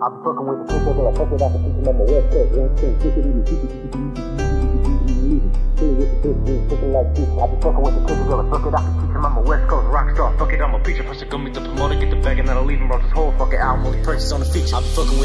I be fucking with the kids, they be like, fuck it, I can teach them on my West Coast. One thing, I be fucking with the kids, they be like, fuck it, I can teach them on my West Coast. Rockstar, fuck it, I'm a preacher. First I go meet the promoter, get the bag, and then I leave him, bro. This whole fucking album only purchase on the feature. I be fucking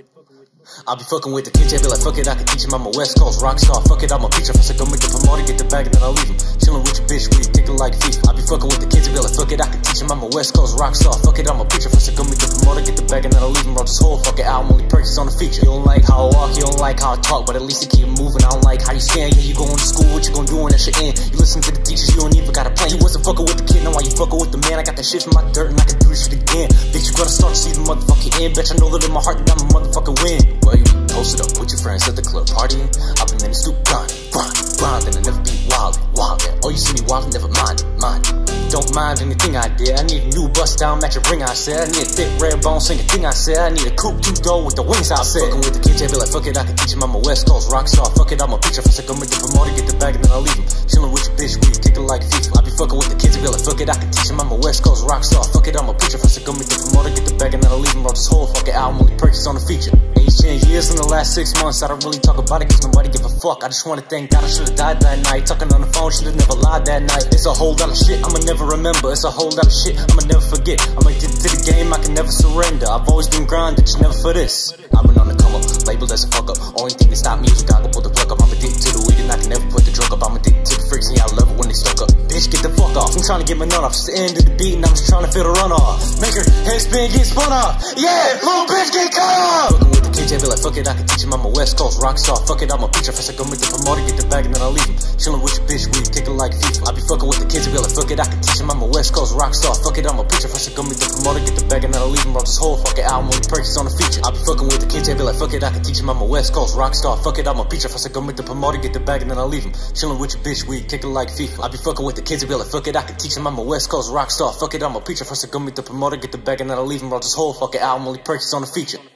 with the kids, they be like, fuck it, I can teach him, I'm a West Coast rockstar. Fuck it, I'm a preacher. First I go meet the promoter, get the bag, and then I leave him. Chillin' with your bitch, we tickin' like FIFA. I be fucking with the kids, they be like, fuck it, I can teach him, I'm a West Coast rockstar. Fuck it, I'm a preacher. First I go meet the promoter, get the bag, and then I leave him, bro. This whole fucking album only purchase on the feature. You don't like how I walk, you don't like how I talk, but at least I keep moving. I don't like how you stand, yeah, you going to school, what you gonna do when that shit end? You listen to the teachers, you don't even got a plan. You wasn't fucking with the kid, now why you fucking with the man? I got that shit from my dirt, and I can do this shit again. Bitch, you gotta start to see the motherfucking end. Bitch, I know that in my heart that I'm a motherfucking win. Well, you be posted up with your friends at the club partying. I've been in the stoop grinding, and I never be wild, yeah. Oh, you see me wild, never mind. Don't mind anything I did. I need a new bust down, match a ring, I said. I need a thick red bone, sing a thing, I said. I need a coupe, two-door with the wings, I said. Fucking with the kids, they be like, fuck it, I can teach him, I'm a West Coast rockstar. Fuck it, I'm a preacher. First I go meet the promoter, get the bag, and then I leave him. Chillin' with your bitch, we tickin' like FIFA. I be fucking with the kids, they be like, fuck it, I can teach him, I'm a West Coast rockstar. Fuck it, I'm a preacher. First I go meet the promoter, get the bag, and then I leave him, bro. This whole fucking album only purchase on the feature. Age 10 years in the last 6 months, I don't really talk about it cause nobody give a fuck. I just wanna thank God I should've died that night. Talking on the phone, should've never lied that night. It's a whole lot of shit I'ma never remember. It's a whole lot of shit I'ma never forget. I'm addicted to the game, I can never surrender. I've always been grinding, just never for this. I've been on the come up, labeled as a fuck up. Only thing that stopped me is I go pull the plug up. I'm addicted to the weed and I can never put the drug up. I'm addicted to the freaks and yeah, I love it when they stuck up. Bitch, get the fuck off, I'm trying to get my nut off. It's the end of the beat and I'm just trying to feel the run off. Make her head spin, get spun off. Yeah, little bitch, get cut off. Fucking with the kids, they be like, fuck it, I can teach him, I'm a West Coast rockstar. Fuck it, I'm a preacher. First I go meet the promoter, get the bag, and then I leave him. Chillin' with your bitch, we tickin' like FIFA. I be fucking with the kids, they be like, fuck it, I can teach him, I'm a West Coast rockstar. Fuck it, I'm a preacher. First I go meet the promoter, get the bag, and then I leave him, bro. This whole fucking album only purchase on the feature. I be fucking with the kids, they be like, fuck it, I can teach him, I'm a West Coast rockstar. Fuck it, I'm a preacher. First I go meet the promoter, get the bag, and then I leave him. Chillin' with your bitch, we tickin' like FIFA. I be fucking with the kids, they be like, fuck it, I can teach him, I'm a West Coast rockstar. Fuck it, I'm a preacher. First I go meet the promoter, get the bag, and then I leave him, bro. This whole fucking album only purchase on the feature.